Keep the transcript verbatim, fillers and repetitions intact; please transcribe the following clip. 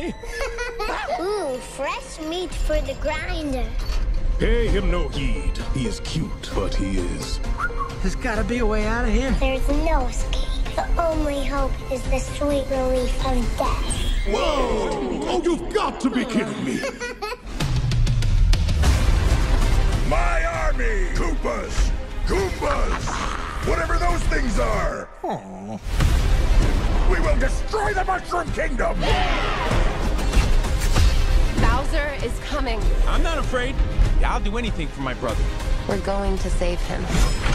boy! Ooh, fresh meat for the grinder. Pay him no heed. He is cute, but he is. There's gotta be a way out of here. There's no escape. The only hope is the sweet relief of death. Whoa! Oh, you've got to be kidding me! My army! Koopas! Goombas! Whatever those things are! Aww. We will destroy the Mushroom Kingdom! Bowser is coming. I'm not afraid. I'll do anything for my brother. We're going to save him.